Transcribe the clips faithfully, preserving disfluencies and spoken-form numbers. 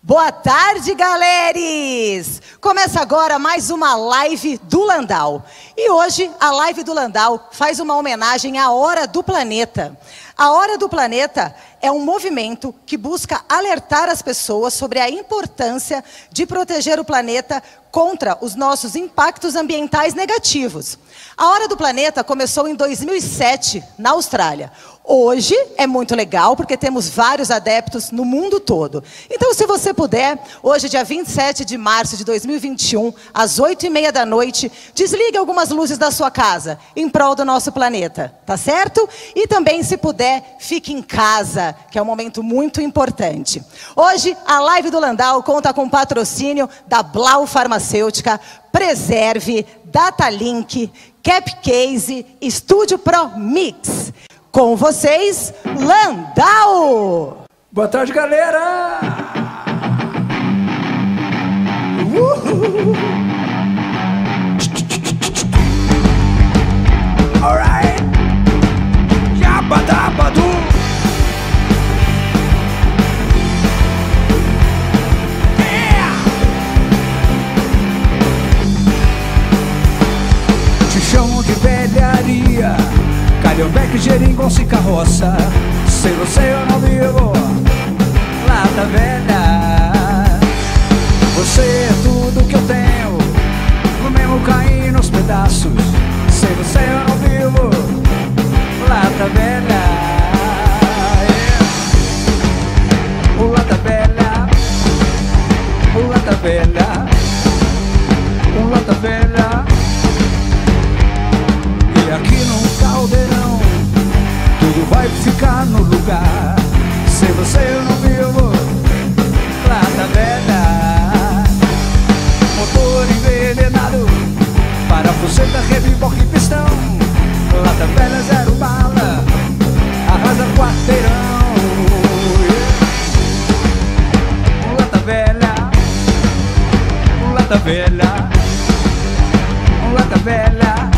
Boa tarde, galeres! Começa agora mais uma live do Landau. E hoje a live do Landau faz uma homenagem à Hora do Planeta. A Hora do Planeta é um movimento que busca alertar as pessoas sobre a importância de proteger o planeta contra os nossos impactos ambientais negativos. A Hora do Planeta começou em dois mil e sete, na Austrália. Hoje é muito legal, porque temos vários adeptos no mundo todo. Então, se você puder, hoje, dia vinte e sete de março de dois mil e vinte e um, às oito e meia da noite, desligue algumas luzes da sua casa, em prol do nosso planeta, tá certo? E também, se puder, fique em casa, que é um momento muito importante. Hoje, a live do Landau conta com patrocínio da Blau Farmacêutica, Preserve, Datalink, Capcase, Estúdio Pro Mix. Com vocês, Landau! Boa tarde, galera! Uhul. Alright! Yabadabadu! Yeah! Te chamo de velharia, Calhambeque, geringonça e carroça. Sem você eu não vivo, lata velha. Você é tudo que eu tenho, no mesmo cair nos pedaços. Sem você eu não vivo, lata velha. Yeah. O lata velha, o lata velha, o lata velha. E aqui no caldeirão tudo vai ficar no lugar. Sem você eu não vivo, lata velha. Motor envenenado, parafuseta, reboque e pistão. Lata velha, zero bala, arrasa quarteirão. Yeah. Lata velha, lata velha, lata velha.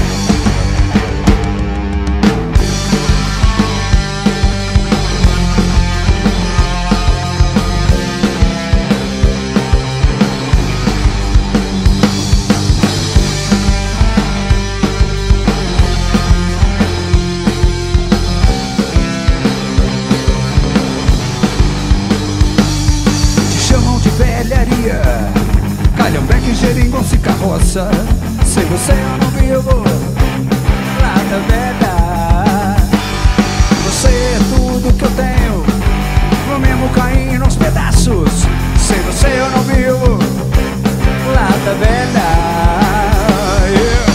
Calhambeque, geringonça e carroça. Sem você eu não vivo, lata velha. Você é tudo que eu tenho, no mesmo cair nos pedaços. Sem você eu não vivo, lata velha. Yeah.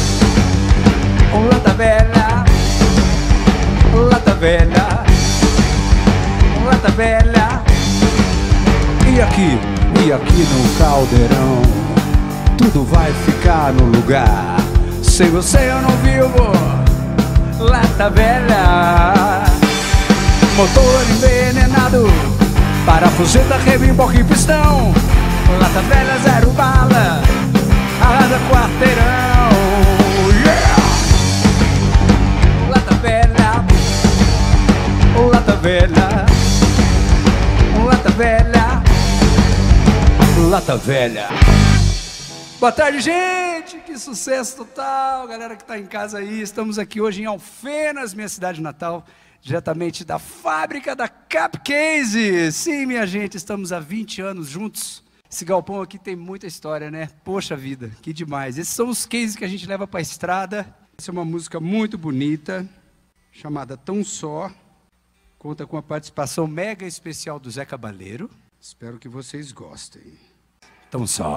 Lata velha, lata velha, lata velha. E aqui, e aqui no caldeirão tudo vai ficar no lugar. Sem você eu não vivo, lata velha. Motor envenenado, parafuseta, reboque e pistão. Lata velha, zero bala, arrasa quarteirão. Yeah! Lata velha, lata velha, lata velha, lata velha. Boa tarde, gente! Que sucesso total! Galera que tá em casa aí, estamos aqui hoje em Alfenas, minha cidade natal, diretamente da fábrica da Capcase. Sim, minha gente, estamos há vinte anos juntos. Esse galpão aqui tem muita história, né? Poxa vida, que demais! Esses são os cases que a gente leva para a estrada. Essa é uma música muito bonita, chamada Tão Só. Conta com a participação mega especial do Zé Cabaleiro. Espero que vocês gostem. Tão só.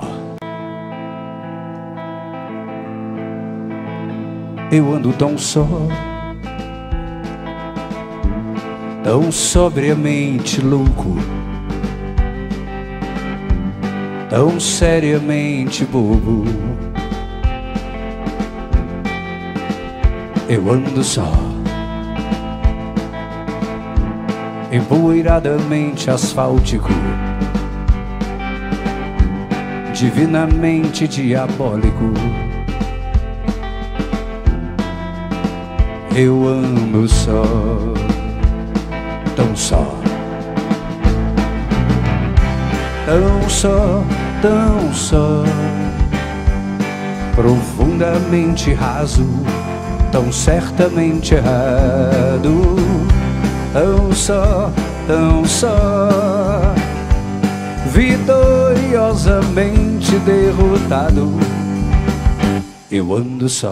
Eu ando tão só, tão sobriamente louco, tão seriamente bobo. Eu ando só, empoeiradamente asfáltico, divinamente diabólico. Eu ando só, tão só. tão só, tão só, profundamente raso, tão certamente errado, tão só, tão só, vitoriosamente derrotado. Eu ando só,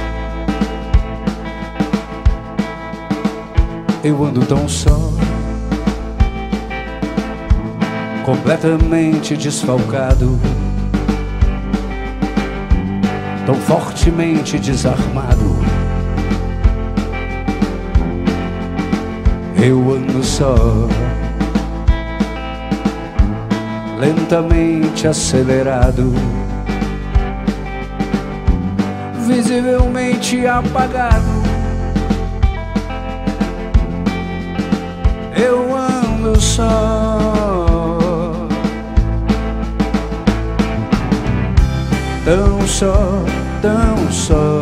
eu ando tão só, completamente desfalcado, tão fortemente desarmado. Eu ando só, lentamente acelerado, visivelmente apagado. Eu ando só, tão só, tão só,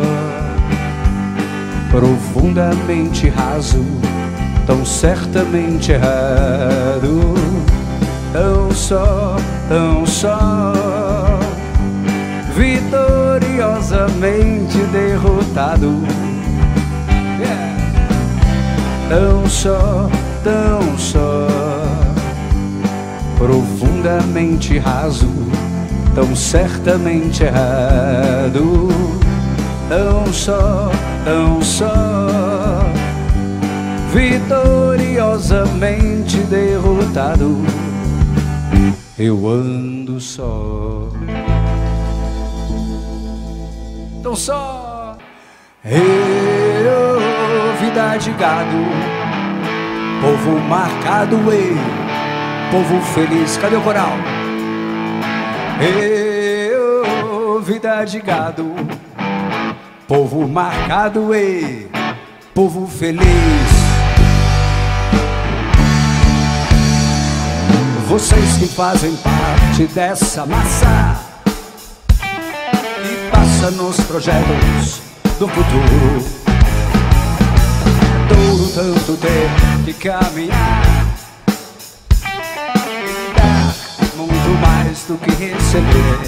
profundamente raso, tão certamente errado, tão só, tão só, vitoriosamente derrotado. Yeah. Tão só, tão só, profundamente raso, tão certamente errado, tão só, tão só, vitoriosamente derrotado. Eu ando só, tão só. Eu, vida de gado, povo marcado, ei, povo feliz. Cadê o coral? Eu, vida de gado, povo marcado, ei, povo feliz. Vocês que fazem parte dessa massa que passa nos projetos do futuro, duro tanto ter que caminhar e dar muito mais do que receber,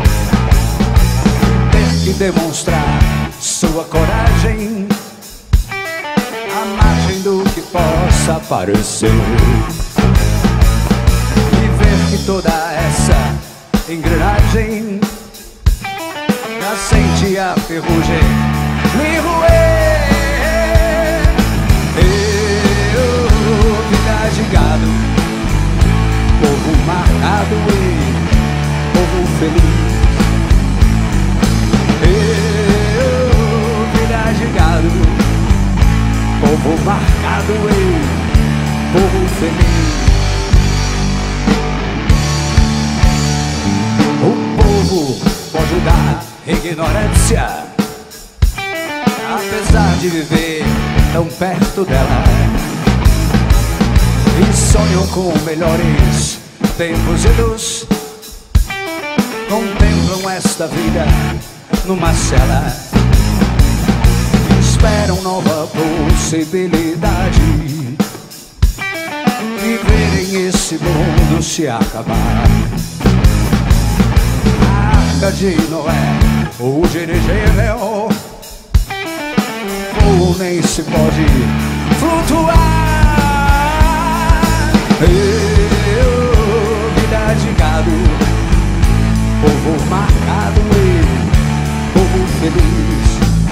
ter que demonstrar sua coragem à margem do que possa parecer, e ver que toda essa engrenagem já sente a ferrugem me roer. Eu, vida de gado, povo marcado, ei, povo feliz. Eu, vida de gado, povo marcado, ei, povo feliz. O povo pode dar ignorância, apesar de viver tão perto dela, e sonham com melhores tempos idos, contemplam esta vida numa cela, esperam nova possibilidade de verem esse mundo se acabar. A Arca de Noé, o dirigível, ou nem se pode flutuar. Eu, vida de gado, povo marcado, ei, povo feliz.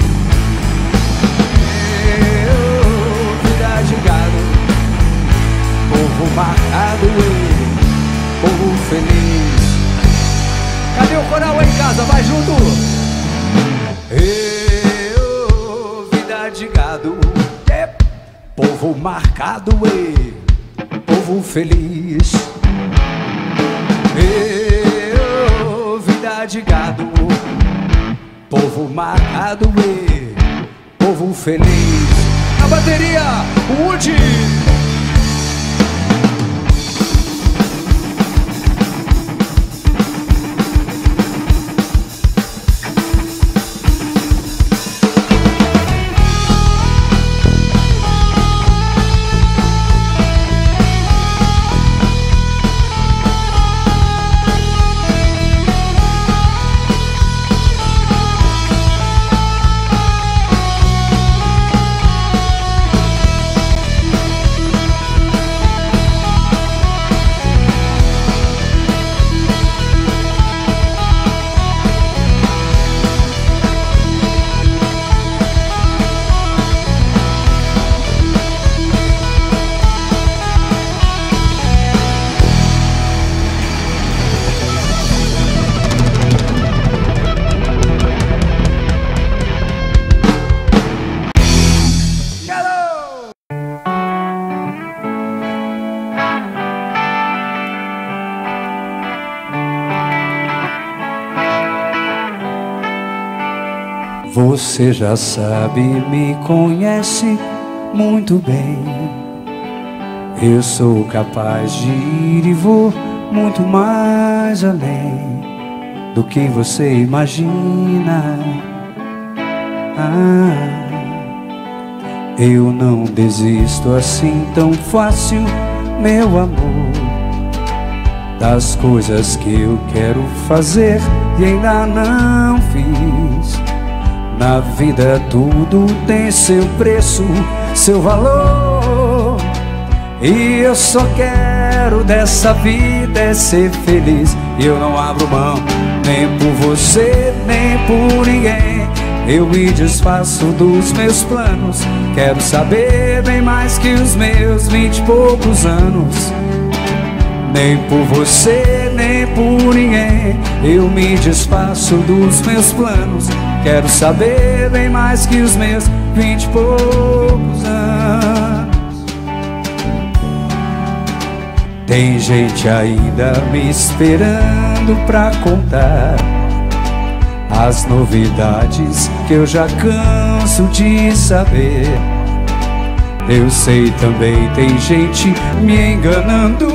Eu, vida de gado, povo marcado, ei, povo feliz. Cadê o coral aí em casa? Vai junto! Eu, vida de gado, é, povo marcado, ei, povo feliz. Eu, vida de gado, povo marcado, ei, povo feliz. Na bateria, Woody. Você já sabe, me conhece muito bem. Eu sou capaz de ir e vou muito mais além do que você imagina. Ah, eu não desisto assim tão fácil, meu amor, das coisas que eu quero fazer e ainda não fiz. Na vida tudo tem seu preço, seu valor, e eu só quero dessa vida é ser feliz. E eu não abro mão nem por você, nem por ninguém. Eu me desfaço dos meus planos, quero saber bem mais que os meus vinte e poucos anos. Nem por você, nem por ninguém. Eu me desfaço dos meus planos, quero saber bem mais que os meus vinte e poucos anos. Tem gente ainda me esperando pra contar as novidades que eu já canso de saber. Eu sei também tem gente me enganando,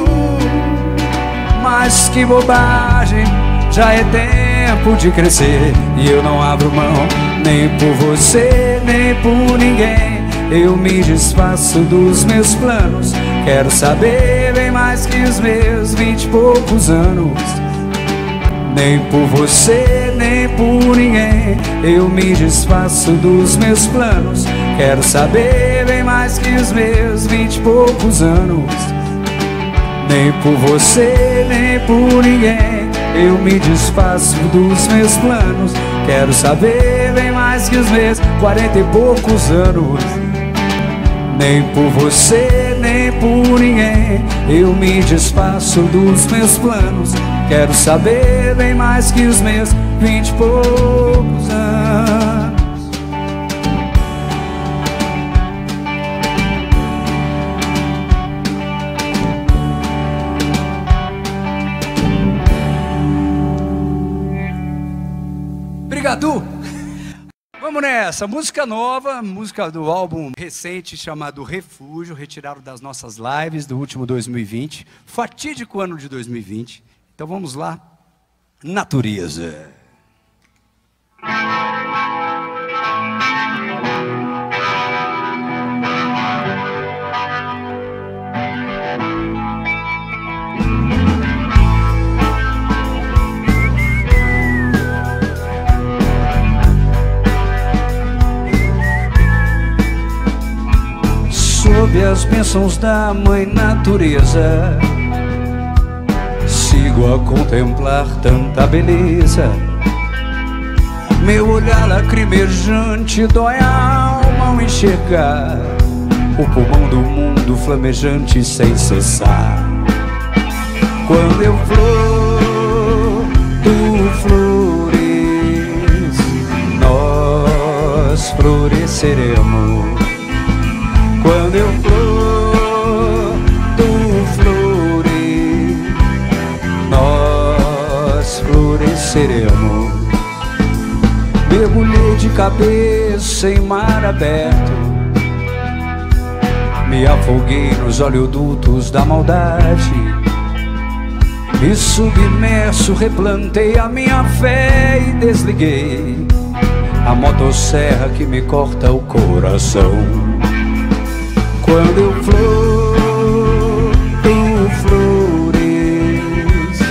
mas que bobagem, já é tempo de crescer. E eu não abro mão nem por você, nem por ninguém. Eu me desfaço dos meus planos, quero saber bem mais que os meus vinte e poucos anos. Nem por você, nem por ninguém. Eu me desfaço dos meus planos, quero saber bem mais que os meus vinte e poucos anos. Nem por você, nem por ninguém. Eu me desfaço dos meus planos, quero saber bem mais que os meus quarenta e poucos anos. Nem por você, nem por ninguém. Eu me desfaço dos meus planos, quero saber bem mais que os meus vinte e poucos anos. Obrigado! Vamos nessa, música nova, música do álbum recente chamado Refúgio, retirado das nossas lives do último dois mil e vinte, fatídico ano de dois mil e vinte. Então vamos lá, Natureza. Sob as bênçãos da Mãe Natureza, sigo a contemplar tanta beleza. Meu olhar lacrimejante dói a alma ao enxergar o pulmão do mundo flamejante sem cessar. Quando eu flor, tu flores, nós floresceremos. Quando eu flor, tu flores, nós floresceremos. Mergulhei de cabeça em mar aberto, me afoguei nos oleodutos da maldade, e submerso replantei a minha fé e desliguei a motosserra que me corta o coração. Quando eu flor, tu flores,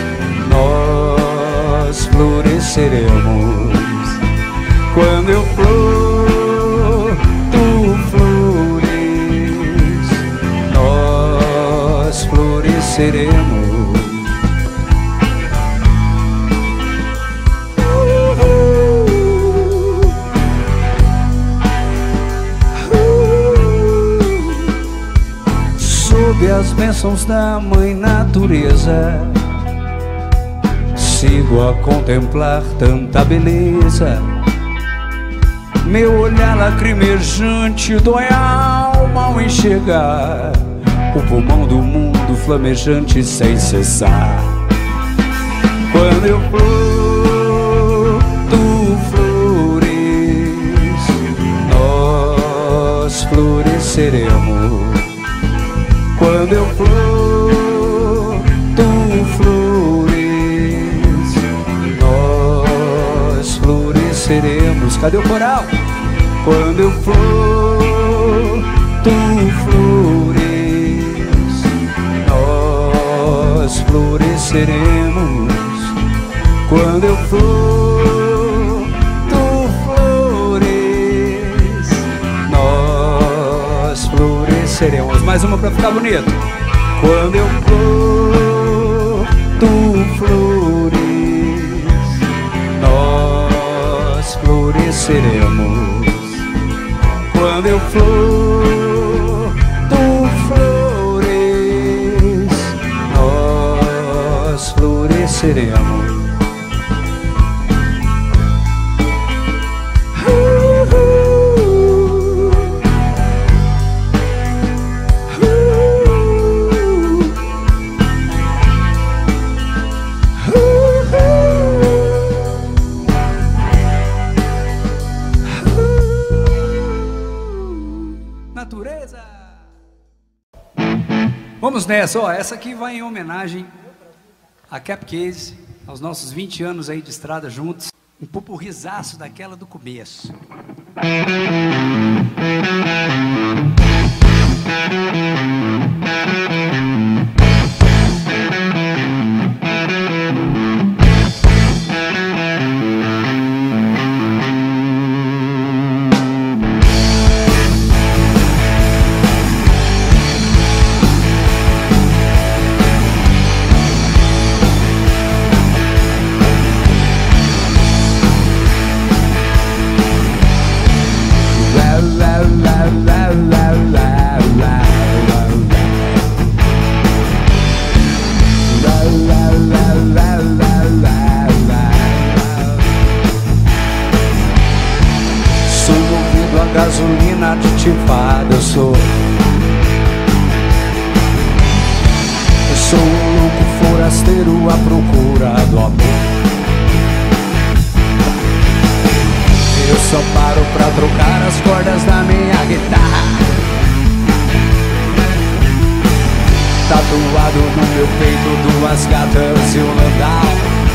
nós floresceremos. Quando eu flor, tu flores, nós floresceremos. Sob as bênçãos da Mãe Natureza, sigo a contemplar tanta beleza. Meu olhar lacrimejante dói a alma ao enxergar o pulmão do mundo flamejante sem cessar. Quando eu flor, tu flores, floresceremos. Quando eu flor, tu flores, nós floresceremos. Cadê o coral? Quando eu flor, tu flores, nós floresceremos. Quando eu flor, tu flores, nós floresceremos. Mais uma pra ficar bonito. Quando eu flor, tu flores, nós floresceremos. Quando eu flor, tu flores, nós floresceremos. Vamos nessa, ó, essa aqui vai em homenagem a Cap Case, aos nossos vinte anos aí de estrada juntos. Um pupurrizaço daquela do começo. Gasolina aditivada eu sou. Eu sou um louco forasteiro à procura do amor. Eu só paro pra trocar as cordas da minha guitarra. Tatuado no meu peito duas gatas e um landau.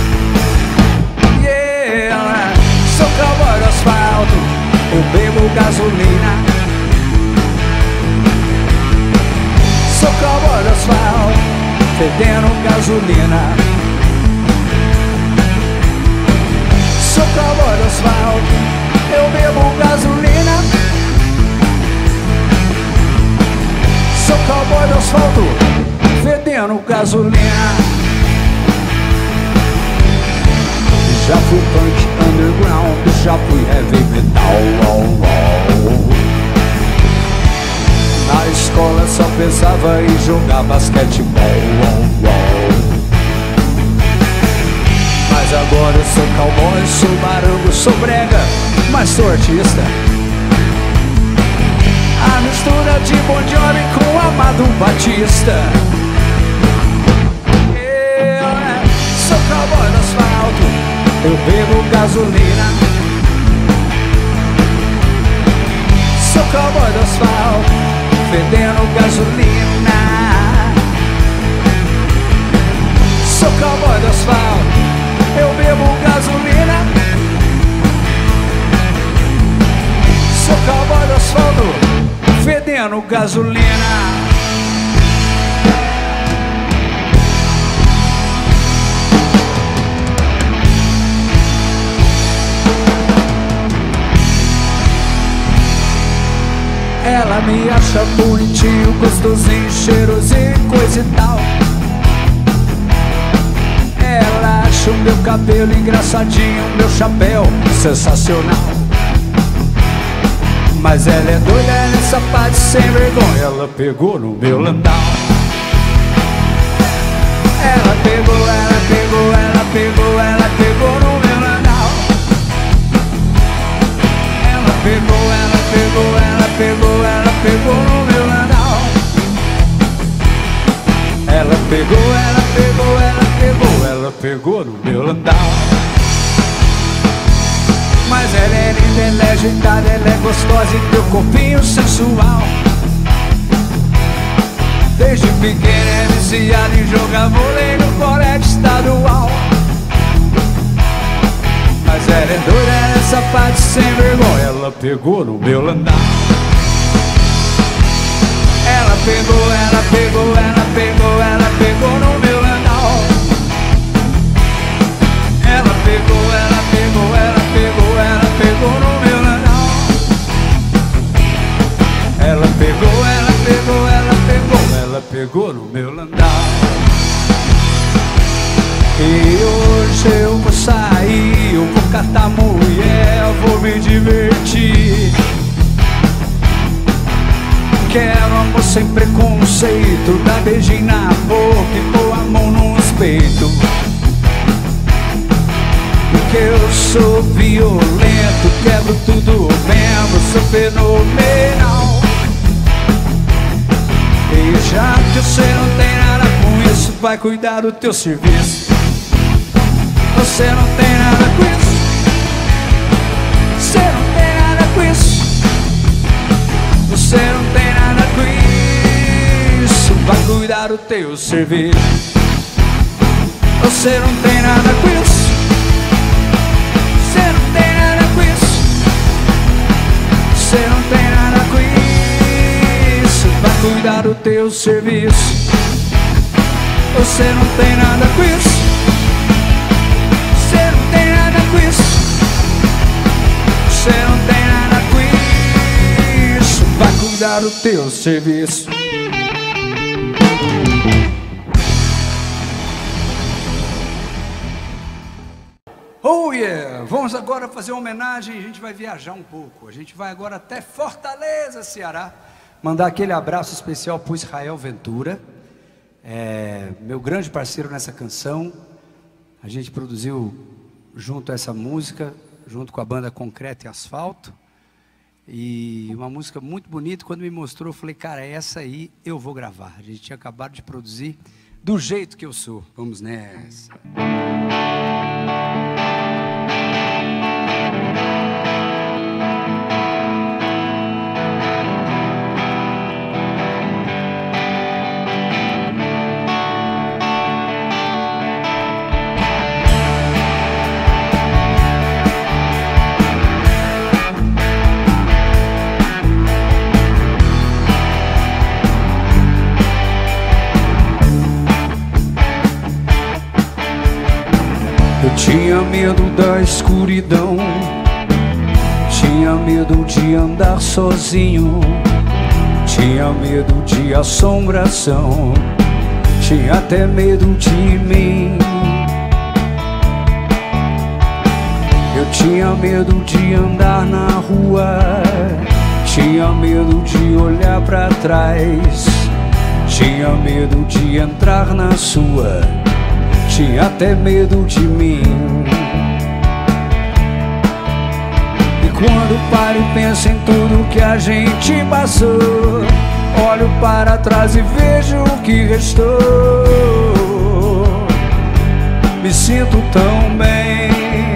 Yeah, sou cowboy do asfalto, eu bebo gasolina. Sou cowboy do asfalto, fedendo gasolina. Sou cowboy do asfalto, eu bebo gasolina. Sou cowboy do asfalto, fedendo gasolina. Já fui punk underground, já fui heavy metal. Oh, oh. Na escola só pensava em jogar basquetebol. Oh, oh. Mas agora eu sou cowboy, sou barango, sou brega, mas sou artista. A mistura de Bon Jovi com Amado Batista. Yeah, sou cowboy no asfalto, eu bebo gasolina. Sou cowboy do asfalto, fedendo gasolina. Sou cowboy do asfalto, eu bebo gasolina. Sou cowboy do asfalto, fedendo gasolina. Ela me acha bonitinho, gostosinho, cheirosinho, coisa e tal. Ela acha o meu cabelo engraçadinho, meu chapéu sensacional. Mas ela é doida nessa parte sem vergonha, ela pegou no meu landau. Ela pegou, ela pegou, ela pegou, ela pegou no meu landau. Ela pegou, ela pegou, ela pegou, ela pegou no meu landau. Ela pegou, ela pegou, ela pegou, ela pegou no meu landau. Mas ela é linda, ela é agitada, ela é gostosa e teu corpinho sensual. Desde pequena é viciada em jogar vôlei no colégio estadual. Mas ela é doida nessa parte sem vergonha. Ela pegou no meu landau. Ela pegou, ela pegou, ela pegou, ela pegou no meu landau. Ela pegou, ela pegou, ela pegou, ela pegou no meu landau. Ela pegou, ela pegou, ela pegou, ela pegou no meu landau. E hoje eu vou sair, eu vou catar mulher, eu vou me divertir. Quero amor sem preconceito, dar beijinho na boca e pôr a mão nos peitos. Porque eu sou violento, quebro tudo mesmo, sou fenomenal. E já que você não tem nada com isso, vai cuidar do teu serviço. Você não tem nada com isso. Você não tem nada com isso. Você não tem nada com isso. Vai cuidar do teu serviço. Você não tem nada com isso. Você não tem nada com isso. Você não tem nada com isso. Vai cuidar do teu serviço. Você não tem nada com isso. Você não tem nada com isso. Você não tem nada com isso. Vai cuidar do teu serviço. Oh yeah! Vamos agora fazer uma homenagem. A gente vai viajar um pouco. A gente vai agora até Fortaleza, Ceará. Mandar aquele abraço especial para o Israel Ventura, é, meu grande parceiro nessa canção. A gente produziu junto a essa música, junto com a banda Concreto e Asfalto. E uma música muito bonita. Quando me mostrou, eu falei, cara, essa aí eu vou gravar. A gente tinha acabado de produzir do jeito que eu sou. Vamos nessa. Eu tinha medo da escuridão, tinha medo de andar sozinho, tinha medo de assombração, tinha até medo de mim. Eu tinha medo de andar na rua, tinha medo de olhar pra trás, tinha medo de entrar na sua, tinha até medo de mim. E quando paro e penso em tudo que a gente passou, olho para trás e vejo o que restou. Me sinto tão bem.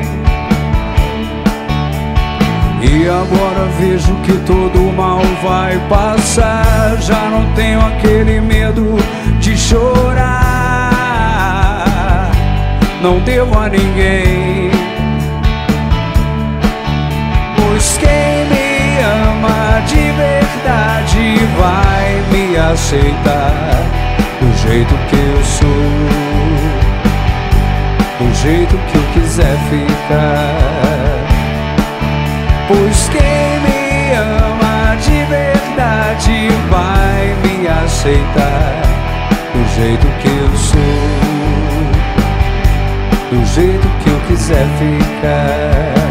E agora vejo que todo mal vai passar. Já não tenho aquele medo de chorar. Não devo a ninguém, pois quem me ama de verdade vai me aceitar do jeito que eu sou, do jeito que eu quiser ficar. Pois quem me ama de verdade vai me aceitar do jeito que eu sou, do jeito que eu quiser ficar.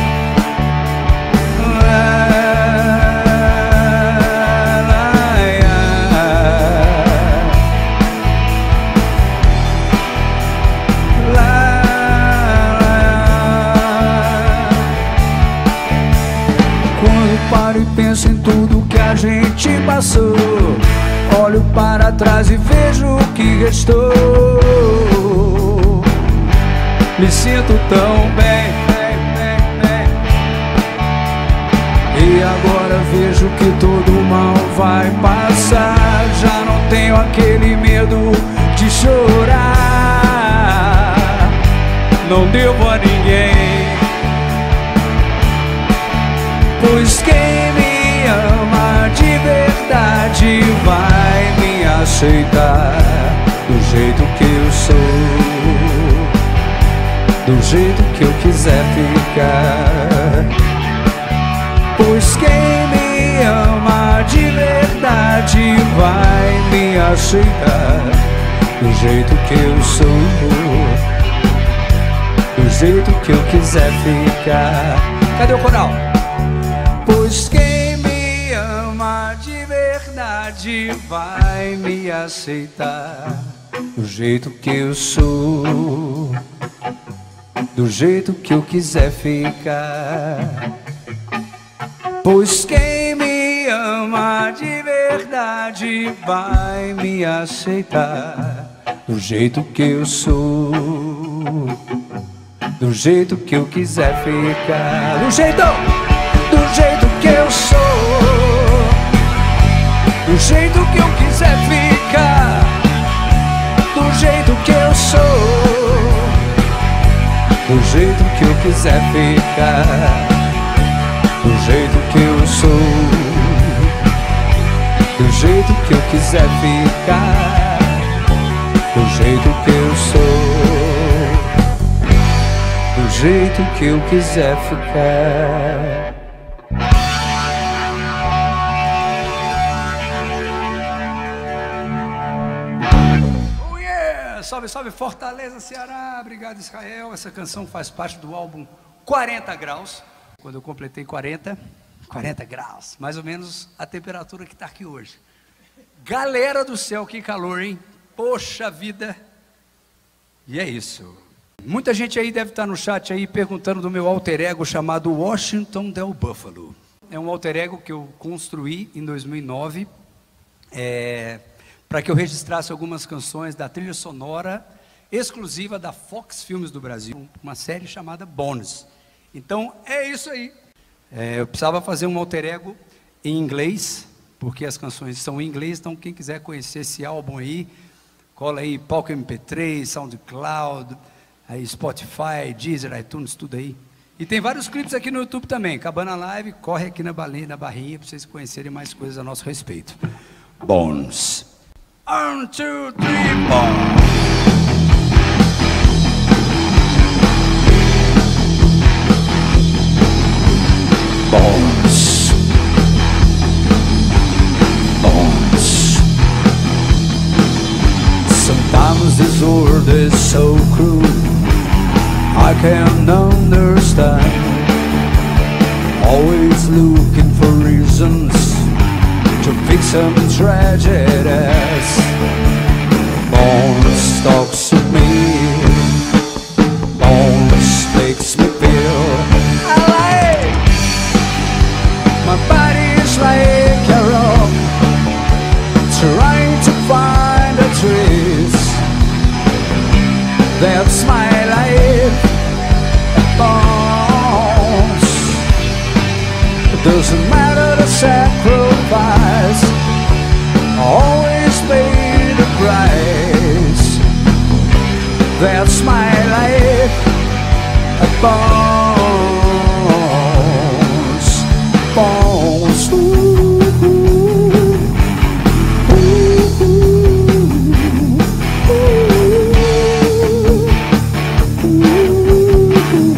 Quando paro e penso em tudo que a gente passou, olho para trás e vejo o que restou. Me sinto tão bem, bem, bem, bem. E agora vejo que todo mal vai passar. Já não tenho aquele medo de chorar. Não devo a ninguém, pois quem me ama de verdade vai me aceitar do jeito que eu sou, do jeito que eu quiser ficar. Pois quem me ama de verdade vai me aceitar do jeito que eu sou, do jeito que eu quiser ficar. Cadê o coral? Pois quem me ama de verdade vai me aceitar do jeito que eu sou, do jeito que eu quiser ficar. Pois quem me ama de verdade vai me aceitar do jeito que eu sou, do jeito que eu quiser ficar. Do jeito, do jeito que eu sou, do jeito que eu quiser ficar. Do jeito que eu sou, do jeito que eu quiser ficar. Do jeito que eu sou, do jeito que eu quiser ficar. Do jeito que eu sou, do jeito que eu quiser ficar. Oh yeah! Salve, salve Fortaleza, Ceará. Obrigado, Israel. Essa canção faz parte do álbum quarenta graus. Quando eu completei quarenta, quarenta graus, mais ou menos a temperatura que está aqui hoje. Galera do céu, que calor, hein? Poxa vida! E é isso. Muita gente aí deve estar no chat aí perguntando do meu alter ego chamado Washington Del Buffalo. É um alter ego que eu construí em dois mil e nove, é, para que eu registrasse algumas canções da trilha sonora exclusiva da Fox Filmes do Brasil, uma série chamada Bones. Então é isso aí. É, eu precisava fazer um alter ego em inglês, porque as canções são em inglês. Então quem quiser conhecer esse álbum aí, cola aí Palco M P três, SoundCloud, aí Spotify, Deezer, iTunes, tudo aí. E tem vários clipes aqui no YouTube também. Acabando a live, corre aqui na, balinha, na barrinha para vocês conhecerem mais coisas a nosso respeito. Bones. One, two, three, four. Bones, bones. Sometimes this world is so cruel, I can't understand. Always looking for reasons to fix some tragedies. Bones talks to me, Bones makes me feel alive. My body's like a rock, trying to find a trace. That's my life, Bones. It doesn't matter the sacrifice, always pay the price. That's my life, Bones. Bones. Ooh, ooh, ooh, ooh, ooh.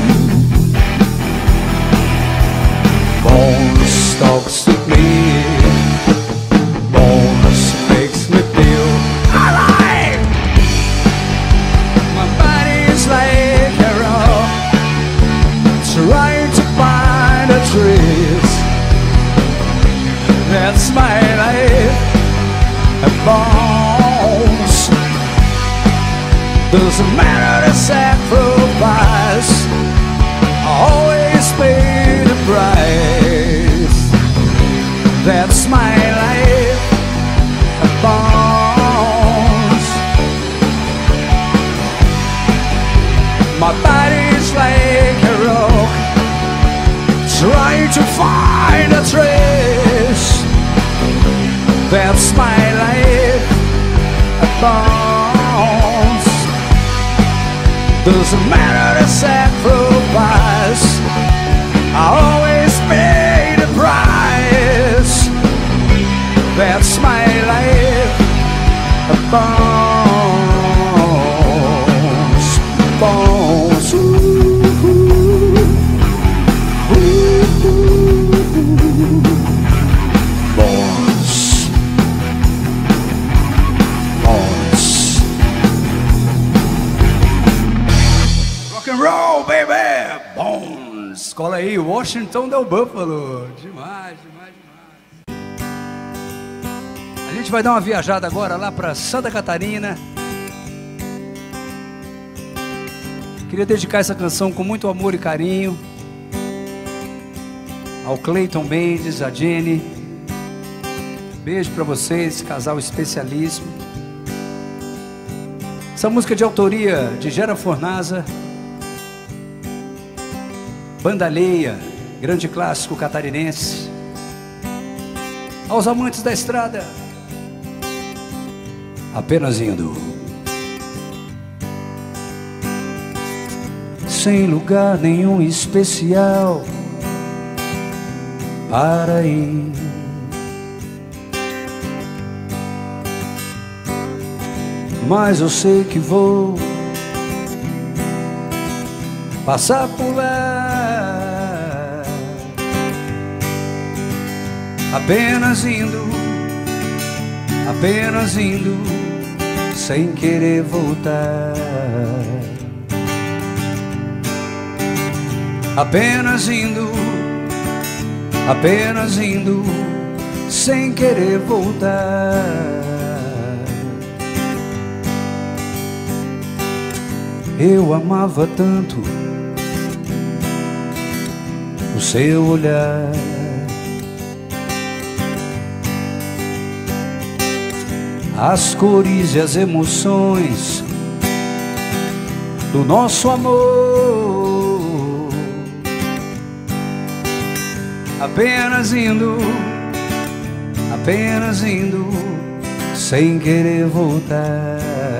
Bones talks to me, Bones makes me feel alive. My body's like a rock, trying to find a trace. That's my life, Bones. Doesn't matter the sacrifice, always pay the price. That's my life, Bones. My body's like a rock, trying to find a trace. That's my life. Bones. Doesn't matter the sacrifice, I always pay the price. That's my life. Bones, bones. Ooh, ooh, ooh. Bones, bones. Rock and roll, baby. Bones. Cola aí, Washington Del Buffalo. Demais, demais, demais. A gente vai dar uma viajada agora lá para Santa Catarina. Queria dedicar essa canção com muito amor e carinho ao Cleiton Mendes, a Jenny. Beijo para vocês, esse casal especialíssimo. Essa música é de autoria de Gera Fornaza, Banda Alheia, grande clássico catarinense. Aos amantes da estrada, apenas indo, sem lugar nenhum especial para ir. Mas eu sei que vou passar por lá, apenas indo, apenas indo, sem querer voltar. Apenas indo, apenas indo, sem querer voltar. Eu amava tanto o seu olhar, as cores e as emoções do nosso amor. Apenas indo, apenas indo, sem querer voltar.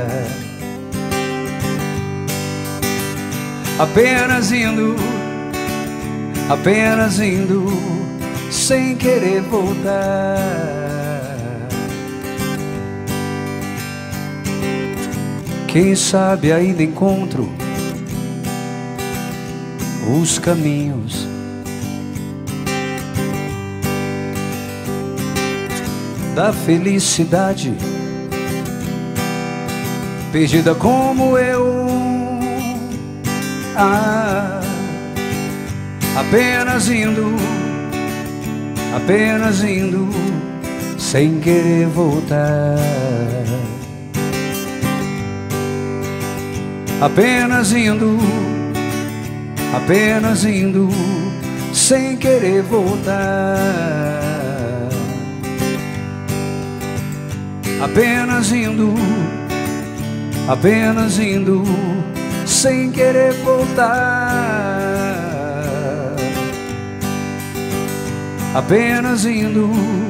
Apenas indo, apenas indo, sem querer voltar. Quem sabe ainda encontro os caminhos da felicidade, perdida como eu. Ah, apenas indo, apenas indo, sem querer voltar. Apenas indo, apenas indo, sem querer voltar. Apenas indo, apenas indo, sem querer voltar. Apenas indo,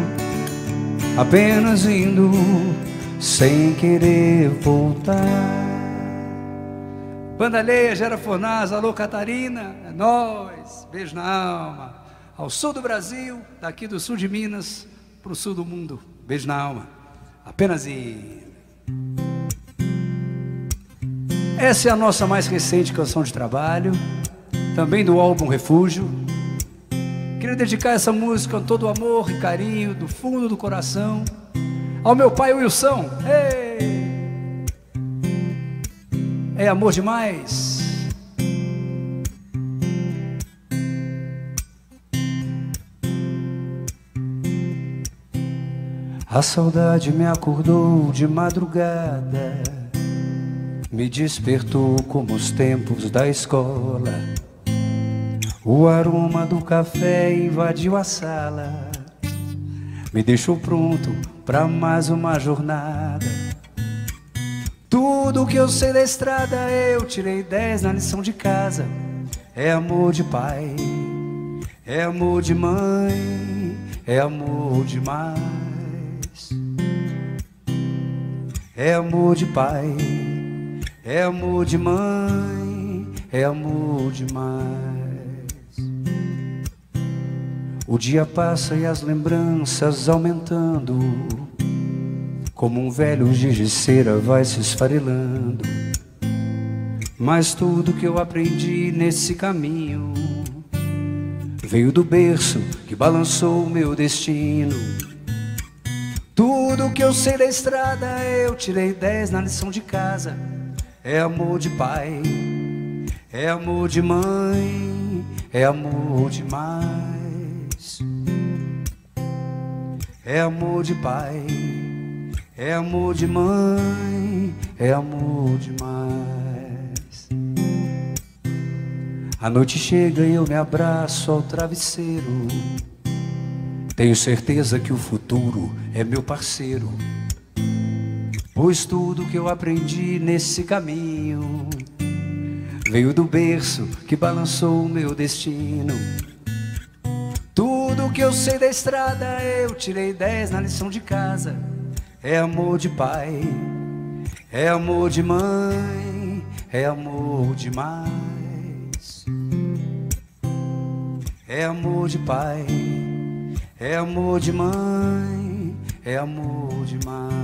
apenas indo, sem querer voltar. Banda Alheia, Gera Fornaza, alô Catarina, é nóis, beijo na alma. Ao sul do Brasil, daqui do sul de Minas pro sul do mundo, beijo na alma. Apenas ir. Essa é a nossa mais recente canção de trabalho, também do álbum Refúgio. Queria dedicar essa música com todo o amor e carinho, do fundo do coração, ao meu pai Wilson. Ei! É amor demais. A saudade me acordou de madrugada, me despertou como os tempos da escola. O aroma do café invadiu a sala, me deixou pronto pra mais uma jornada. Tudo que eu sei da estrada eu tirei dez na lição de casa. É amor de pai, É amor de mãe, é amor demais. É amor de pai, é amor de mãe, é amor demais. O dia passa e as lembranças aumentando, como um velho giz de cera vai se esfarelando. Mas tudo que eu aprendi nesse caminho veio do berço que balançou o meu destino. Tudo que eu sei da estrada eu tirei dez na lição de casa. É amor de pai, é amor de mãe, é amor demais. É amor de pai, é amor de mãe, é amor demais. A noite chega e eu me abraço ao travesseiro. Tenho certeza que o futuro é meu parceiro, pois tudo que eu aprendi nesse caminho veio do berço que balançou o meu destino. Tudo que eu sei da estrada eu tirei dez na lição de casa. É amor de pai, é amor de mãe, é amor demais. É amor de pai, é amor de mãe, é amor demais.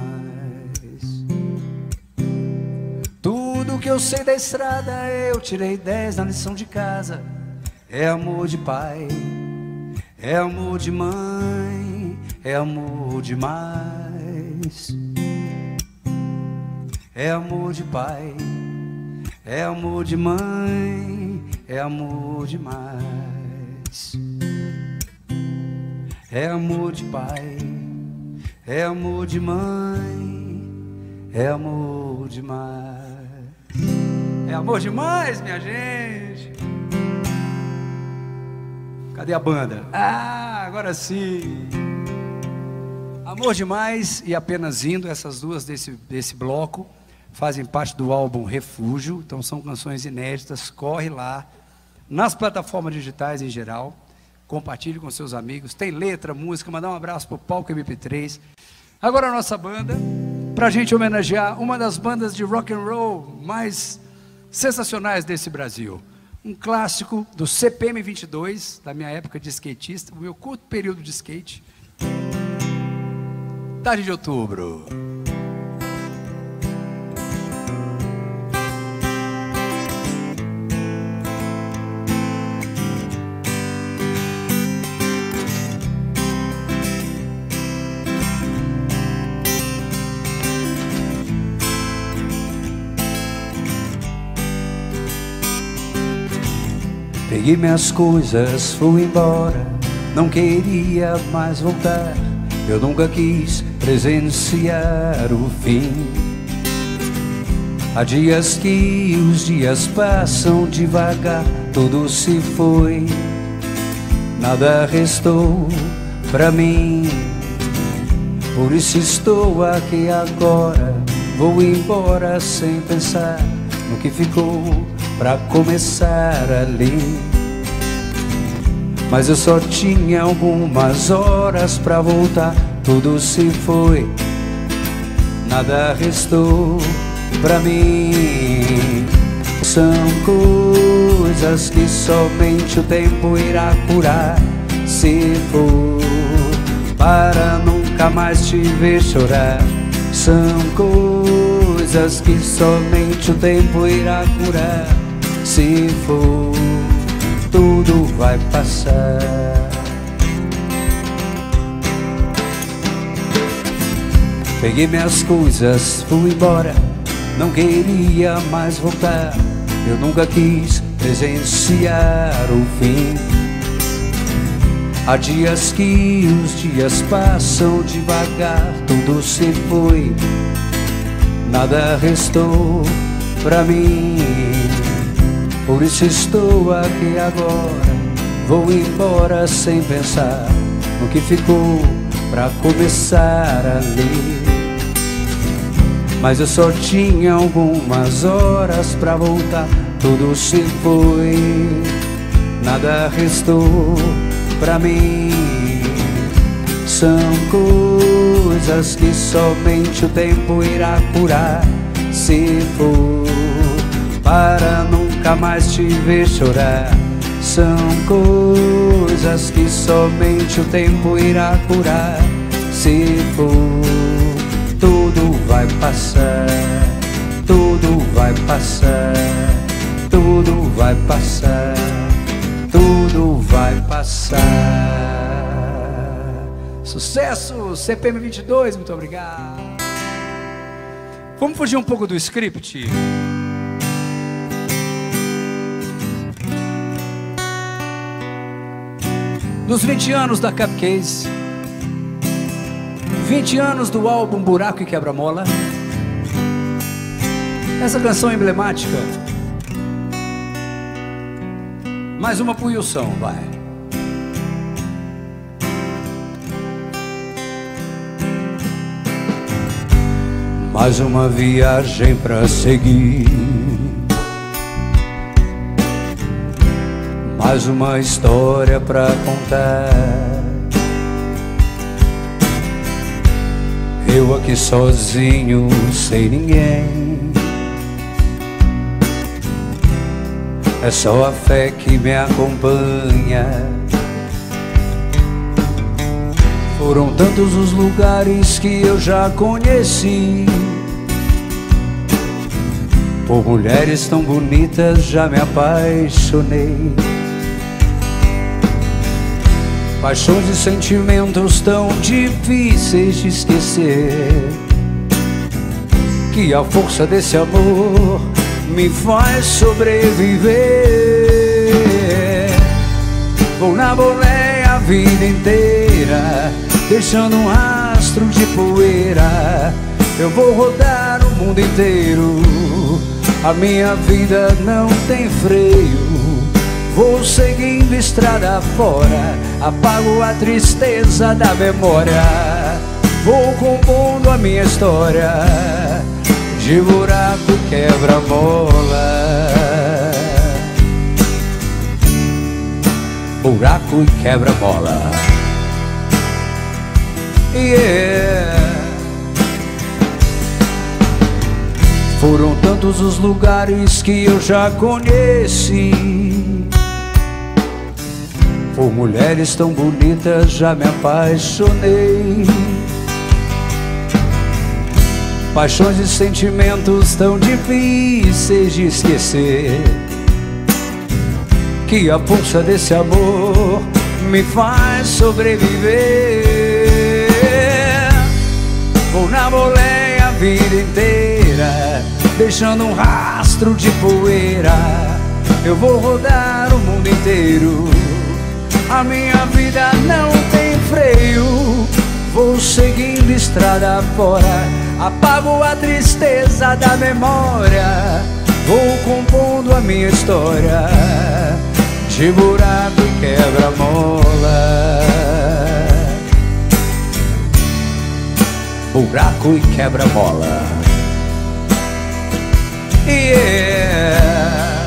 Tudo que eu sei da estrada eu tirei dez na lição de casa. É amor de pai, é amor de mãe, é amor demais. É amor de pai, é amor de mãe, é amor demais. É amor de pai, é amor de mãe, é amor demais. É amor demais, minha gente. Cadê a banda? Ah, agora sim. Amor demais e Apenas Indo, essas duas desse, desse bloco fazem parte do álbum Refúgio. Então são canções inéditas. Corre lá nas plataformas digitais em geral. Compartilhe com seus amigos. Tem letra, música. Mandar um abraço para o Palco M P três. Agora a nossa banda, para a gente homenagear uma das bandas de rock and roll mais sensacionais desse Brasil. Um clássico do C P M vinte e dois, da minha época de skatista, o meu curto período de skate. Tarde de Outubro. Peguei minhas coisas, fui embora, não queria mais voltar. Eu nunca quis presenciar o fim. Há dias que os dias passam devagar, tudo se foi, nada restou pra mim. Por isso estou aqui agora, vou embora sem pensar no que ficou pra começar ali. Mas eu só tinha algumas horas pra voltar, tudo se foi, nada restou pra mim. São coisas que somente o tempo irá curar, se for para nunca mais te ver chorar. São coisas que somente o tempo irá curar, se for, tudo vai passar. Peguei minhas coisas, fui embora, não queria mais voltar. Eu nunca quis presenciar o fim. Há dias que os dias passam devagar, tudo se foi, nada restou pra mim. Por isso estou aqui agora, vou embora sem pensar no que ficou pra começar ali. Mas eu só tinha algumas horas pra voltar, tudo se foi, nada restou pra mim. São coisas que somente o tempo irá curar. Se for para nunca mais te ver chorar, são coisas que somente o tempo irá curar. Se for, tudo vai passar, tudo vai passar, tudo vai passar, tudo vai passar. Sucesso, C P M vinte e dois, muito obrigado. Vamos fugir um pouco do script. Nos vinte anos da Cupcase, vinte anos do álbum Buraco e Quebra-Mola, essa canção emblemática, mais uma pro Wilson, vai. Mais uma viagem pra seguir, mais uma história pra contar. Eu aqui sozinho, sem ninguém. É só a fé que me acompanha. Foram tantos os lugares que eu já conheci. Por mulheres tão bonitas já me apaixonei. Paixões e sentimentos tão difíceis de esquecer, que a força desse amor me faz sobreviver. Vou na boleia a vida inteira, deixando um rastro de poeira. Eu vou rodar o mundo inteiro, a minha vida não tem freio. Vou seguindo estrada fora, apago a tristeza da memória. Vou compondo a minha história, de buraco e quebra-mola. Buraco e quebra-mola. Yeah. Foram tantos os lugares que eu já conheci. Por mulheres tão bonitas já me apaixonei. Paixões e sentimentos tão difíceis de esquecer, que a força desse amor me faz sobreviver. Vou na boleia a vida inteira, deixando um rastro de poeira. Eu vou rodar o mundo inteiro, a minha vida não tem freio. Vou seguindo estrada fora, apago a tristeza da memória. Vou compondo a minha história, de buraco e quebra-mola. Buraco e quebra-mola. Yeah.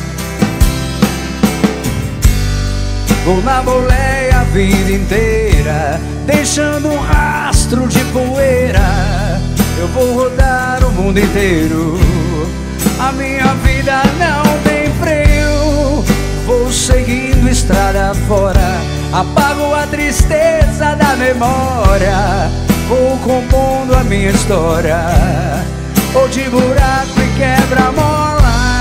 Vou na boleia a vida inteira, deixando um rastro de poeira. Eu vou rodar o mundo inteiro, a minha vida não tem freio. Vou seguindo estrada fora, apago a tristeza da memória. Vou compondo a minha história, ou de buraco e quebra-mola.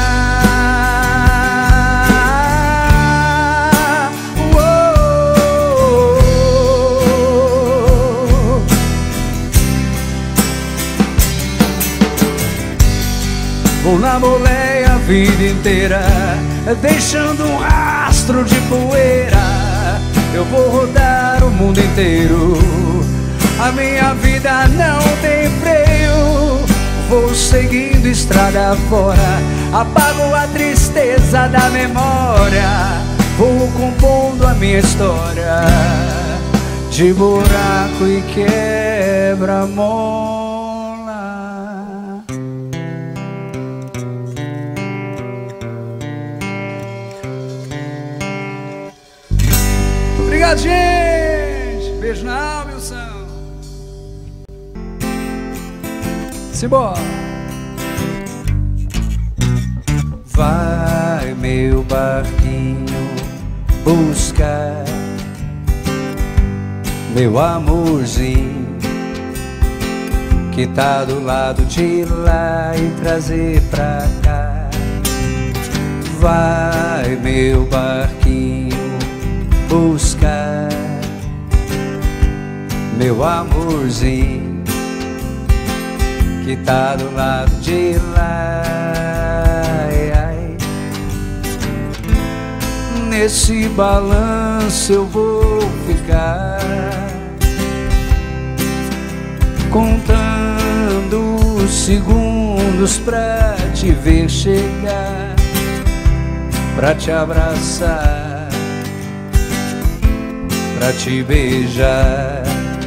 Vou na boleia a vida inteira, deixando um rastro de poeira. Eu vou rodar o mundo inteiro, a minha vida não tem freio. Vou seguindo estrada fora, apago a tristeza da memória. Vou compondo a minha história, de buraco e quebra-mola. Obrigado, gente. Beijo na alma, Wilson. Simbora. Vai, meu barquinho, buscar meu amorzinho que tá do lado de lá e trazer pra cá. Vai, meu barquinho, buscar meu amorzinho que tá do lado de lá. Ai, ai. Nesse balanço eu vou ficar contando os segundos pra te ver chegar, pra te abraçar, pra te beijar.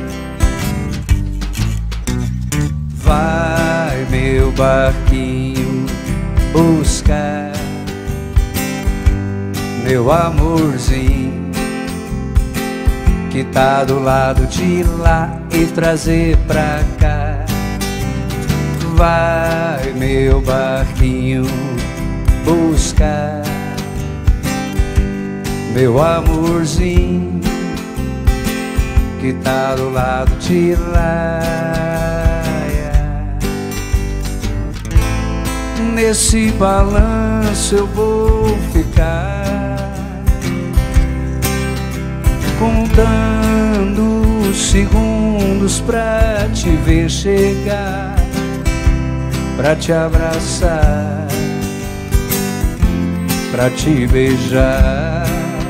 Vai, meu barquinho, buscar meu amorzinho que tá do lado de lá e trazer pra cá. Vai, meu barquinho, buscar meu amorzinho que tá do lado de lá. Nesse balanço eu vou ficar contando os segundos pra te ver chegar, pra te abraçar, pra te beijar.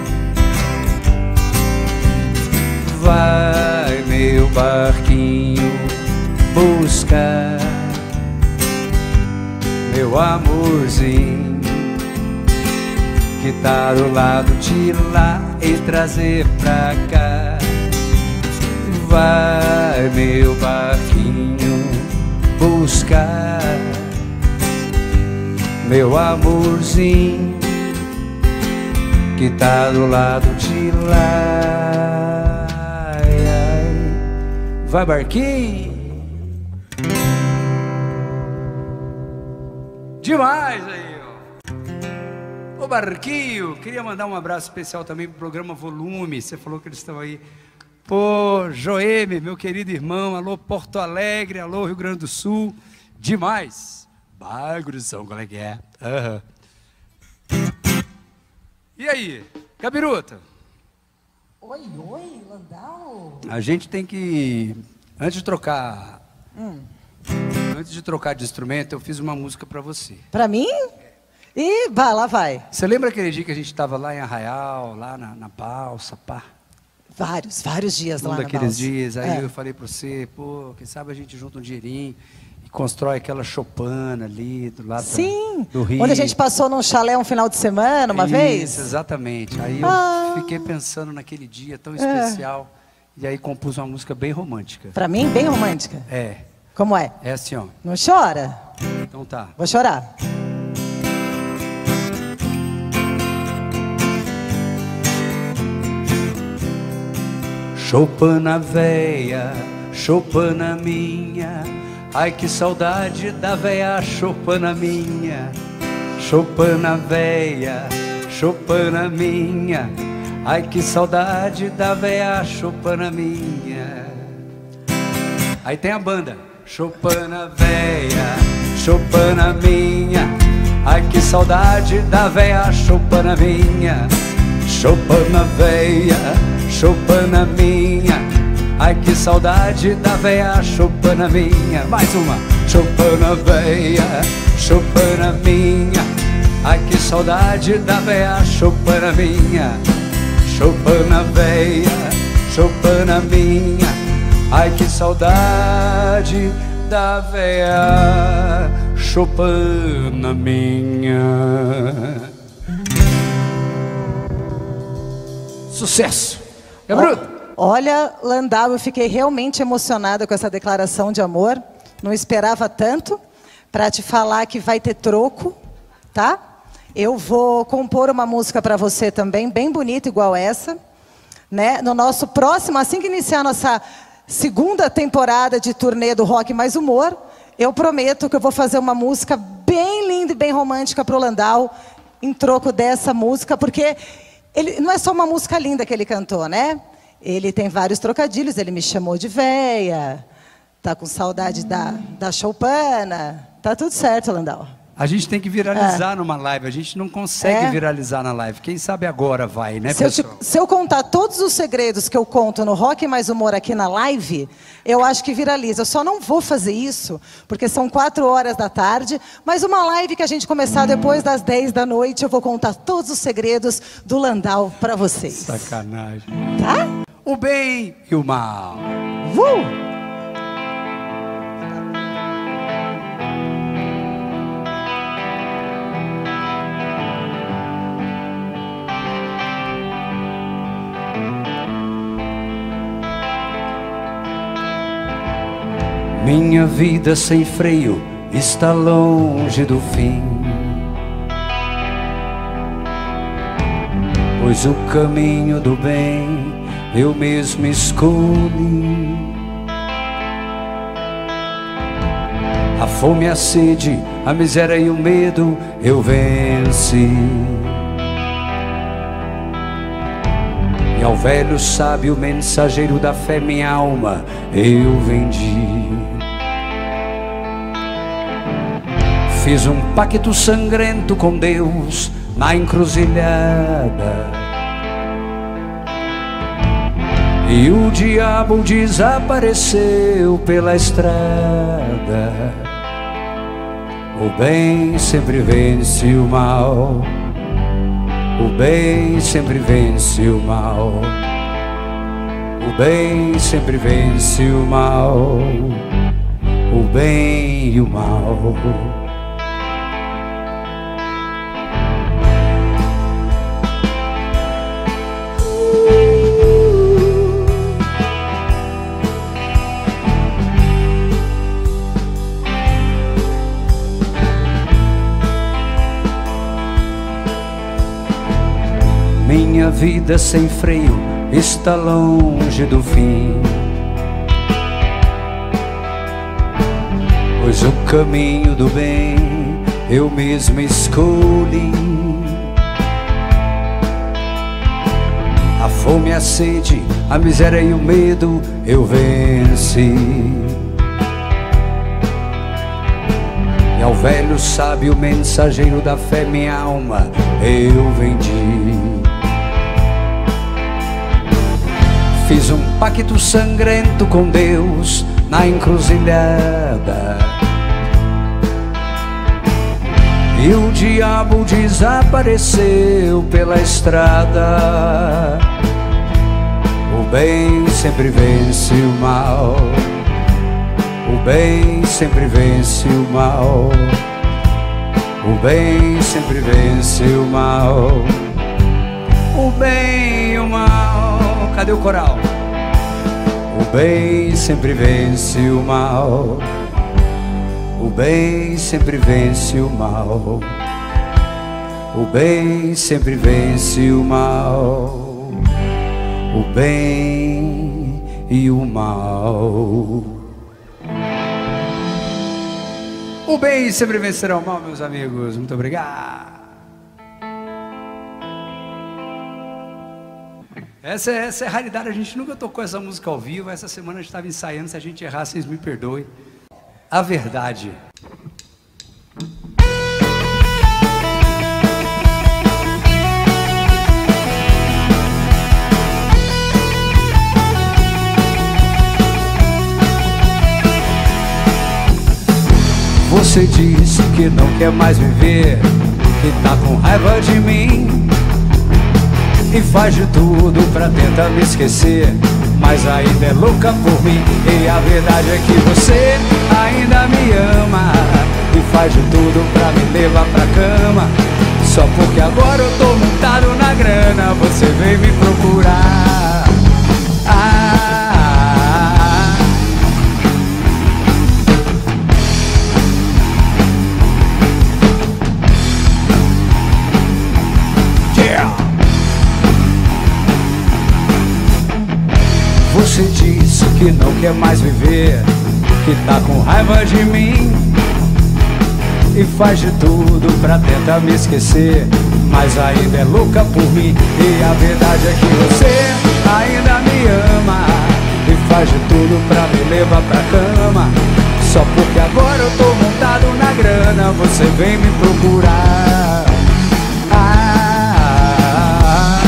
Vai, meu barquinho, buscar meu amorzinho que tá do lado de lá e trazer pra cá. Vai, meu barquinho, buscar meu amorzinho que tá do lado de lá. Ai, ai. Vai, barquinho. Demais aí, ó. Ô Barquinho, queria mandar um abraço especial também pro programa Volume. Você falou que eles estão aí. Pô, Joeme, meu querido irmão. Alô, Porto Alegre. Alô, Rio Grande do Sul. Demais. Vai, gurizão, qual é que é? Uhum. E aí, Gabiruta? Oi, oi, Landau. A gente tem que, antes de trocar... Hum. Antes de trocar de instrumento, eu fiz uma música pra você. Pra mim? Ih, vai, lá vai. Você lembra aquele dia que a gente estava lá em Arraial, lá na, na balsa, pá? Vários, vários dias Um lá na daqueles balsa. dias, aí É. eu falei pra você, pô, quem sabe a gente junta um dinheirinho e constrói aquela choupana ali do lado Sim, do rio. onde a gente passou num chalé um final de semana, uma Isso, vez. Exatamente. Aí Ah. eu fiquei pensando naquele dia tão especial e aí compus uma música bem romântica. Pra mim, bem romântica. É, Como é? é assim, ó. Não chora? Então tá. Vou chorar. Choupana véia, choupana minha, ai que saudade da véia choupana minha. Choupana véia, choupana minha, ai que saudade da véia choupana minha. Aí tem a banda. Choupana véia, choupana minha, ai que saudade da véia choupana minha. Choupana véia, choupana minha, ai que saudade da véia choupana minha. Mais uma. Choupana véia, choupana minha, ai que saudade da véia choupana minha. Choupana véia, choupana minha, ai que saudade da véia choupana minha. Sucesso! É bruto! Olha, Landau, eu fiquei realmente emocionada com essa declaração de amor. Não esperava tanto. Para te falar que vai ter troco, tá? Eu vou compor uma música para você também, bem bonita, igual essa. né? No nosso próximo, assim que iniciar a nossa segunda temporada de turnê do Rock Mais Humor, eu prometo que eu vou fazer uma música bem linda e bem romântica para o Landau, em troco dessa música, porque ele, não é só uma música linda que ele cantou, né? Ele tem vários trocadilhos, ele me chamou de véia, tá com saudade da, da choupana, tá tudo certo, Landau. A gente tem que viralizar é. numa live, a gente não consegue é. viralizar na live. Quem sabe agora vai, né, se pessoal? Eu te, se eu contar todos os segredos que eu conto no Rock Mais Humor aqui na live, eu acho que viraliza. Eu só não vou fazer isso, porque são quatro horas da tarde, mas uma live que a gente começar depois das dez da noite, eu vou contar todos os segredos do Landau para vocês. Sacanagem. Tá? O bem e o mal. Uh! Minha vida sem freio está longe do fim, pois o caminho do bem eu mesmo escolhi. A fome, a sede, a miséria e o medo eu venci, e ao velho sábio mensageiro da fé minha alma eu vendi. Fiz um pacto sangrento com Deus na encruzilhada, e o diabo desapareceu pela estrada. O bem sempre vence o mal, o bem sempre vence o mal, o bem sempre vence o mal, o bem e o mal. Minha vida sem freio está longe do fim, pois o caminho do bem eu mesmo escolhi. A fome, a sede, a miséria e o medo eu venci, e ao velho sábio mensageiro da fé minha alma eu vendi. Fiz um pacto sangrento com Deus na encruzilhada, e o diabo desapareceu pela estrada. O bem sempre vence o mal, o bem sempre vence o mal, o bem sempre vence o mal, o bem e o mal. Cadê o coral? O bem sempre vence o mal, o bem sempre vence o mal, o bem sempre vence o mal, o bem e o mal. O bem sempre vencerá o mal, meus amigos. Muito obrigado. Essa, essa é a raridade, a gente nunca tocou essa música ao vivo. Essa semana a gente estava ensaiando, se a gente errar, vocês me perdoem. A verdade. Você disse que não quer mais viver, que tá com raiva de mim, e faz de tudo pra tentar me esquecer, mas ainda é louca por mim. E a verdade é que você ainda me ama, e faz de tudo pra me levar pra cama. Só porque agora eu tô montado na grana, você veio me procurar. Ah, yeah. que não quer mais viver, que tá com raiva de mim e faz de tudo pra tentar me esquecer, mas ainda é louca por mim. E a verdade é que você ainda me ama e faz de tudo pra me levar pra cama. Só porque agora eu tô montado na grana, você vem me procurar. ah,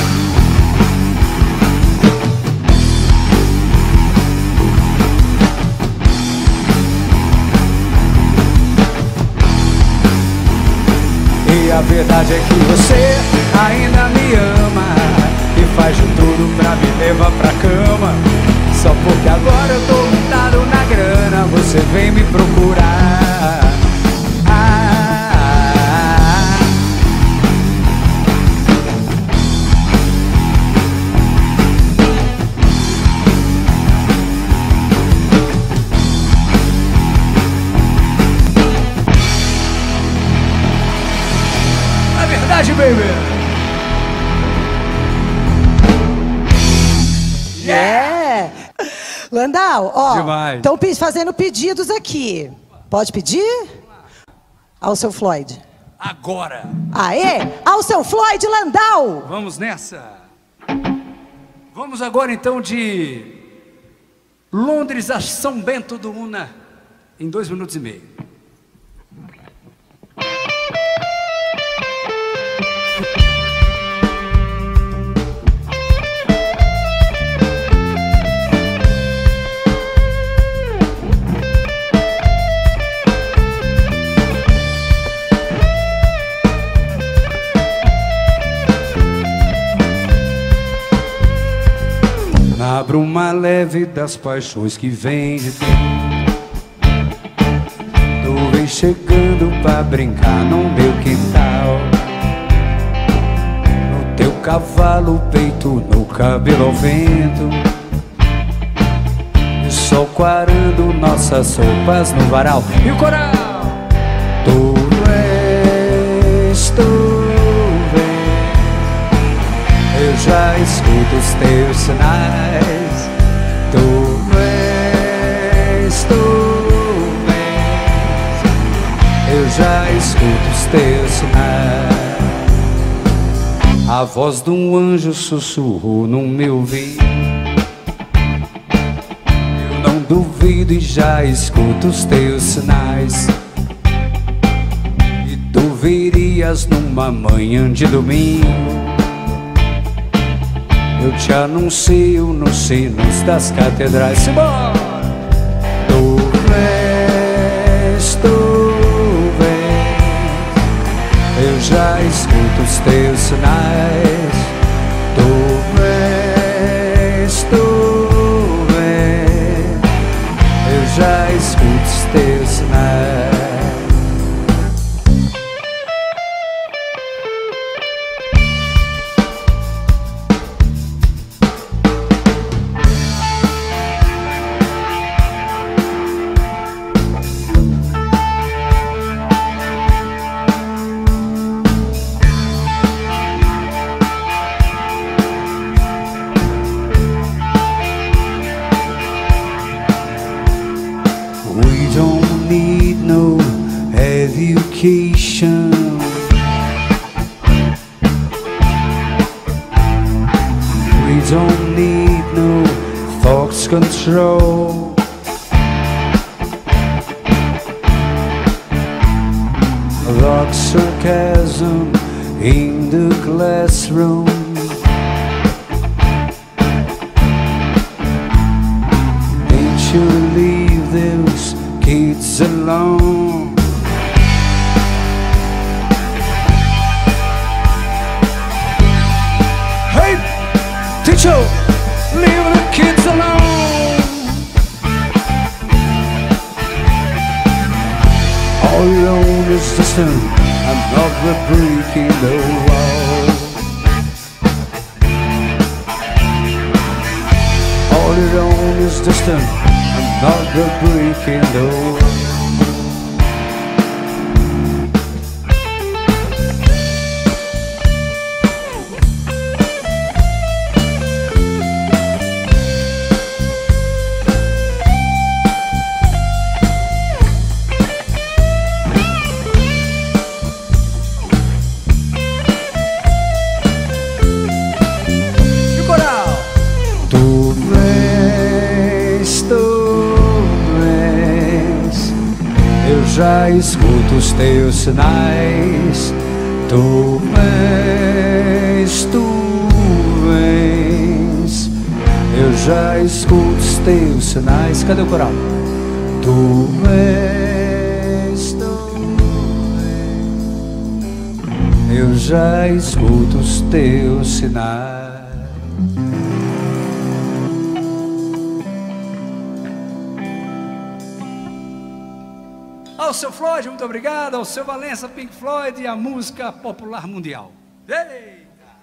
E a verdade é que você ainda me ama e faz de tudo pra me levar pra cama. Só porque agora eu tô montado na grana, você vem me procurar. ah, É verdade, baby. É. Landau, ó, Demais. estão fazendo pedidos aqui. Pode pedir? Ao seu Floyd. Agora. Aê! Ao seu Floyd Landau! Vamos nessa. Vamos agora então de Londres a São Bento do Una em dois minutos e meio. Na bruma leve das paixões que vem de dentro, tu vem chegando pra brincar no meu quintal. No teu cavalo, peito, no cabelo ao vento, e o sol quarando nossas roupas no varal. E o coral! Tu és, tu eu já escuto os teus sinais. Tu és, tu és. Eu já escuto os teus sinais. A voz de um anjo sussurrou no meu ouvido. Eu não duvido e já escuto os teus sinais. E tu virias numa manhã de domingo. Eu te anuncio nos sinos das catedrais. Simbora! Tu vês, tu vês. Eu já escuto os teus sinais. Tu vês, tu vês. Eu já escuto os teus sinais. Education. We don't need no thoughts control. Like sarcasm in the classroom. Ain't you leave those kids alone? Teacher, leave the kids alone. All you own is the sun, another brick in the wall. All you own is the sun, another brick in the wall. já escuto os teus sinais. Tu vens, tu vens. Eu já escuto os teus sinais. Cadê o coral? Tu vens, tu vens. Eu já escuto os teus sinais. Ao seu Floyd, muito obrigado. Ao seu Valença, Pink Floyd e a música popular mundial. Eita!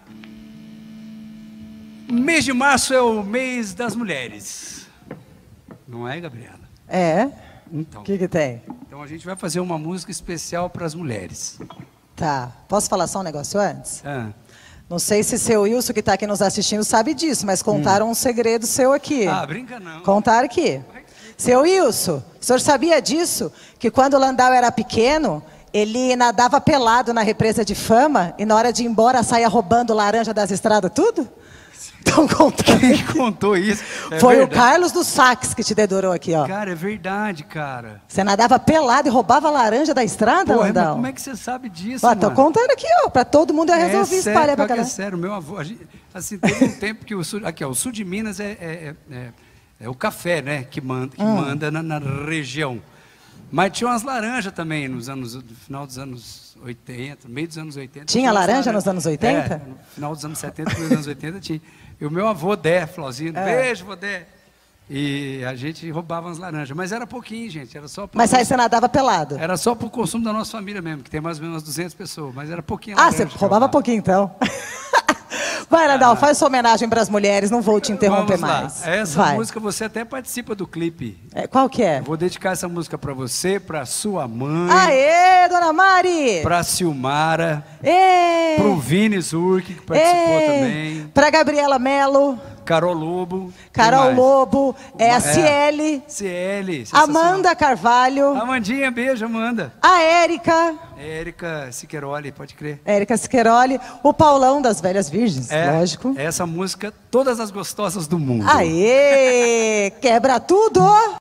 O mês de março é o mês das mulheres. Não é, Gabriela? É? Então. O que que tem? Então a gente vai fazer uma música especial para as mulheres. Tá. Posso falar só um negócio antes? Ah. Não sei se seu Wilson, que está aqui nos assistindo, sabe disso, mas contaram hum. um segredo seu aqui. Ah, brinca não. Contaram aqui. Seu Wilson, o senhor sabia disso? Que quando o Landau era pequeno, ele nadava pelado na represa de Fama e na hora de ir embora saia roubando laranja das estradas, tudo? Então contando. Quem contou isso? É Foi verdade. O Carlos do Sax que te dedurou aqui, ó. Cara, é verdade, cara. Você nadava pelado e roubava laranja da estrada, Porra, Landau? mas como é que você sabe disso, Ó, mano? tô contando aqui, ó, pra todo mundo eu resolvi é espalhar sério, pra que é galera. sério, meu avô, a gente, assim, teve um tempo que o sul, aqui, ó, o sul de Minas é, é, é, é o café, né, que manda, que hum. manda na, na região. Mas tinha umas laranjas também nos anos, no final dos anos oitenta, meio dos anos oitenta. Tinha laranja nos anos oitenta? É, no final dos anos setenta, meio dos anos oitenta tinha. E o meu avô Dé, Flauzinho, é. Beijo, vô Dé. E a gente roubava umas laranjas, mas era pouquinho, gente, era só... Mas aí você nadava pelado? Era só para o consumo da nossa família mesmo, que tem mais ou menos umas duzentas pessoas, mas era pouquinho. Ah, você roubava pouquinho então. Vai, Landau, ah. faz sua homenagem para as mulheres, não vou te interromper Vamos lá. mais. Essa Vai. música você até participa do clipe. É, qual que é? Eu vou dedicar essa música para você, para sua mãe. Aê, dona Mari! Para Silmara. Ê! Para o Vini Zurk, que participou Ê! também. Para Gabriela Mello. Carol Lobo. Carol Lobo, é a Ciele. É, Ciele. Amanda Carvalho. Amandinha, beijo, Amanda. A Érica. Érica Siqueiroli, pode crer. Érica Siqueiroli. O Paulão das Velhas Virgens, é, lógico. Essa música, Todas as Gostosas do Mundo. Aê! Quebra tudo!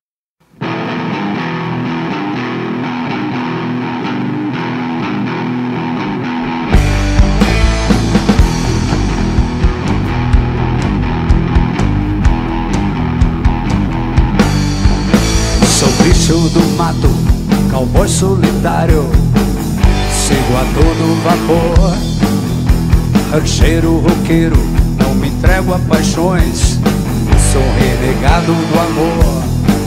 Sou bicho do mato, cowboy solitário, sigo a todo vapor. Rancheiro, roqueiro, não me entrego a paixões, sou renegado do amor.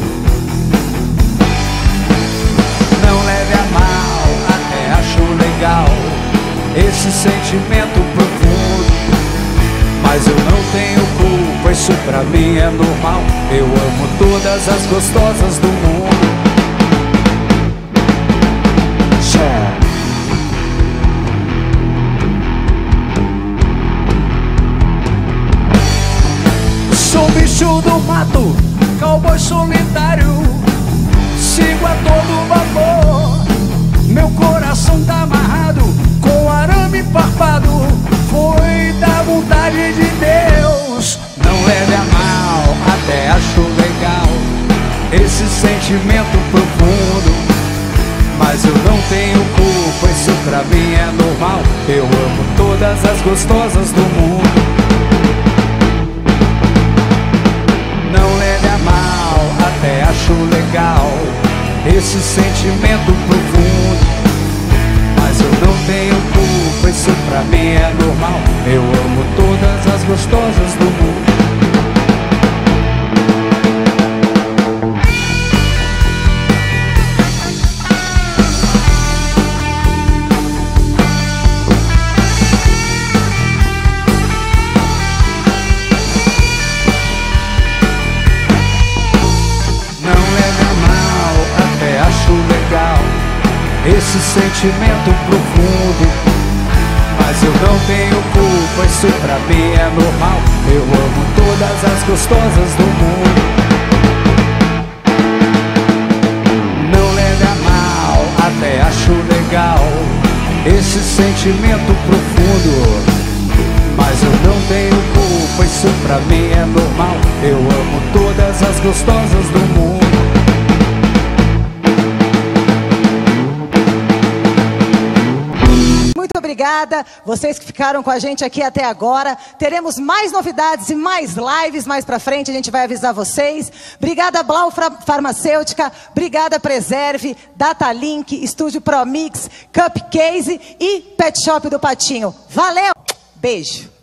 Não leve a mal, até acho legal esse sentimento profundo, mas eu não tenho culpa, isso pra mim é normal. Eu amo todas as gostosas do mundo. Yeah. Sou bicho do mato, cowboy solitário, sigo a todo vapor. Meu coração tá amarrado com arame farpado, foi da vontade de Deus. Não leve a mal, até acho legal esse sentimento profundo, mas eu não tenho culpa, isso pra mim é normal. Eu amo todas as gostosas do mundo. Não leve a mal, até acho legal esse sentimento profundo, mas eu não tenho culpa, isso pra mim é normal. Eu amo todas as gostosas do mundo. Esse sentimento profundo, mas eu não tenho culpa, isso pra mim é normal. Eu amo todas as gostosas do mundo. Não leve a mal, até acho legal esse sentimento profundo, mas eu não tenho culpa, isso pra mim é normal. Eu amo todas as gostosas do mundo. obrigada. Vocês que ficaram com a gente aqui até agora. Teremos mais novidades e mais lives mais pra frente. A gente vai avisar vocês. Obrigada, Blau Farmacêutica. Obrigada, Preserve, Datalink, Estúdio Promix, Cupcase e Pet Shop do Patinho. Valeu! Beijo!